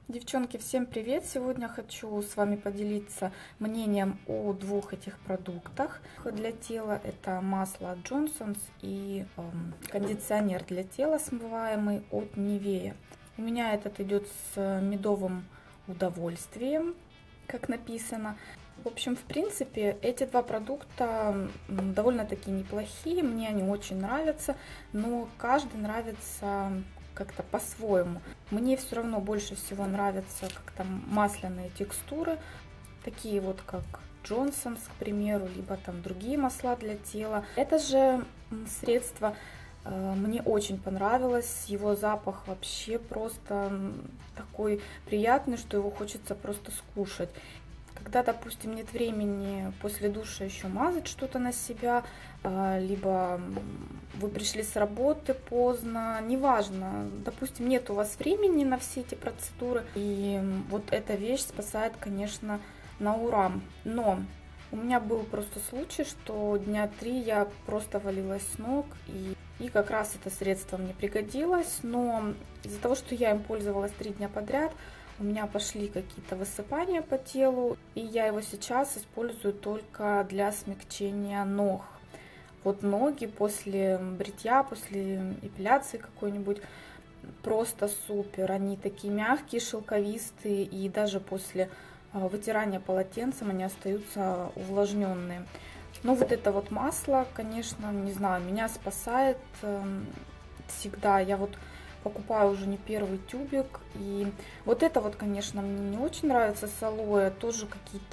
Девчонки, всем привет! Сегодня хочу с вами поделиться мнением о двух этих продуктах для тела. Это масло от Johnson's и кондиционер для тела смываемый от Nivea. У меня этот идет с медовым удовольствием, как написано. В общем, в принципе, эти два продукта довольно-таки неплохие, мне они очень нравятся, но каждый нравится как-то по-своему. Мне все равно больше всего нравятся как-то масляные текстуры, такие вот как Johnson's, к примеру, либо там другие масла для тела. Это же средство мне очень понравилось, его запах вообще просто такой приятный, что его хочется просто скушать. Когда, допустим, нет времени после душа еще мазать что-то на себя, либо вы пришли с работы поздно, неважно, допустим, нет у вас времени на все эти процедуры, и вот эта вещь спасает, конечно, на ура. Но у меня был просто случай, что дня 3 я просто валилась с ног, и как раз это средство мне пригодилось, но из-за того, что я им пользовалась 3 дня подряд, у меня пошли какие-то высыпания по телу, и я его сейчас использую только для смягчения ног. Вот ноги после бритья, после эпиляции какой-нибудь просто супер. Они такие мягкие, шелковистые, и даже после вытирания полотенцем они остаются увлажненные. Но вот это вот масло, конечно, не знаю, меня спасает всегда. Я вот покупаю уже не первый тюбик. И вот это вот, конечно, мне не очень нравится с алоэ. Тоже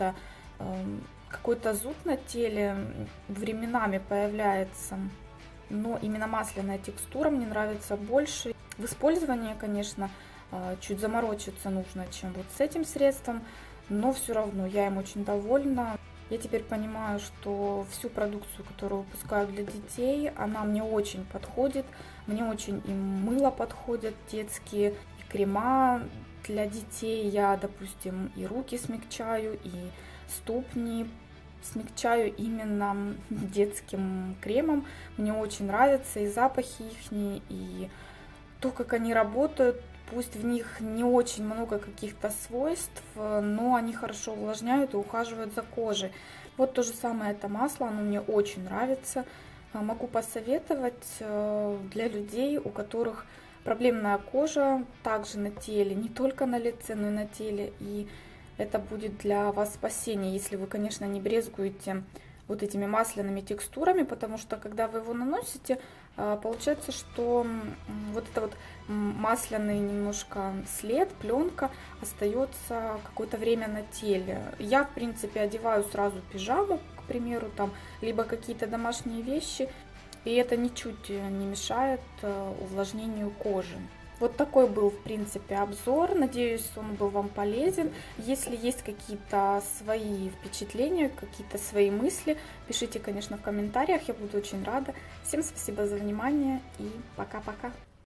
какой-то зуд на теле временами появляется. Но именно масляная текстура мне нравится больше. В использовании, конечно, чуть заморочиться нужно, чем вот с этим средством. Но все равно я им очень довольна. Я теперь понимаю, что всю продукцию, которую выпускаю для детей, она мне очень подходит. Мне очень и мыло подходят детские, и крема для детей. Я, допустим, и руки смягчаю, и ступни смягчаю именно детским кремом. Мне очень нравятся и запахи их, и то, как они работают. Пусть в них не очень много каких-то свойств, но они хорошо увлажняют и ухаживают за кожей. Вот то же самое это масло, оно мне очень нравится. Могу посоветовать для людей, у которых проблемная кожа также на теле, не только на лице, но и на теле. И это будет для вас спасение, если вы, конечно, не брезгуете вот этими масляными текстурами, потому что когда вы его наносите, получается, что вот это вот масляный немножко след, пленка остается какое-то время на теле. Я, в принципе, одеваю сразу пижаму, к примеру, там, либо какие-то домашние вещи, и это ничуть не мешает увлажнению кожи. Вот такой был, в принципе, обзор. Надеюсь, он был вам полезен. Если есть какие-то свои впечатления, какие-то свои мысли, пишите, конечно, в комментариях. Я буду очень рада. Всем спасибо за внимание и пока-пока.